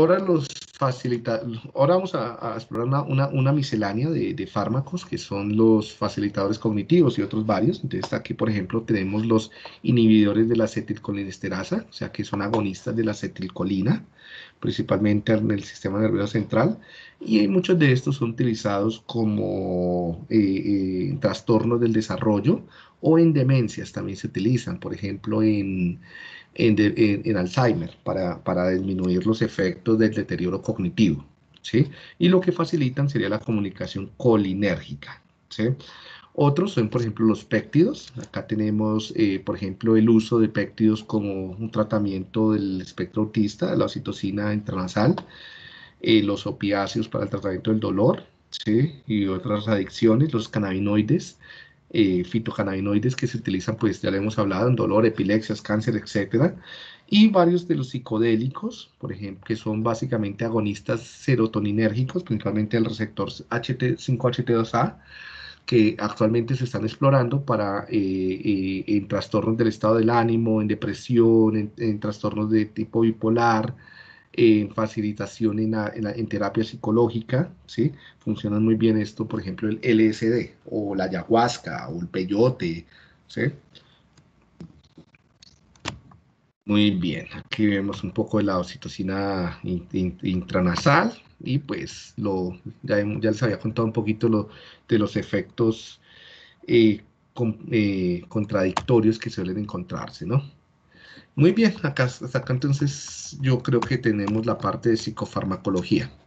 ahora ahora vamos a explorar una miscelánea de fármacos que son los facilitadores cognitivos y otros varios. Entonces aquí, por ejemplo, tenemos los inhibidores de la acetilcolinesterasa, o sea, que son agonistas de la acetilcolina, principalmente en el sistema nervioso central, y muchos de estos son utilizados como trastornos del desarrollo o en demencias también se utilizan, por ejemplo, en Alzheimer para disminuir los efectos del deterioro cognitivo, ¿sí? Y lo que facilitan sería la comunicación colinérgica, ¿sí? Otros son, por ejemplo, los péptidos. Acá tenemos, por ejemplo, el uso de péptidos como un tratamiento del espectro autista, la oxitocina intranasal, los opiáceos para el tratamiento del dolor, ¿sí? Y otras adicciones, los cannabinoides, fitocannabinoides que se utilizan, pues ya le hemos hablado, en dolor, epilepsias, cáncer, etcétera, y varios de los psicodélicos, por ejemplo, que son básicamente agonistas serotoninérgicos, principalmente el receptor 5HT2A, que actualmente se están explorando en trastornos del estado del ánimo, en depresión, en trastornos de tipo bipolar, en facilitación en terapia psicológica, ¿sí? Funcionan muy bien esto, por ejemplo, el LSD, o la ayahuasca, o el peyote, ¿sí? Muy bien, aquí vemos un poco de la oxitocina intranasal y pues ya les había contado un poquito de los efectos contradictorios que suelen encontrarse, ¿no? Muy bien, hasta acá entonces yo creo que tenemos la parte de psicofarmacología.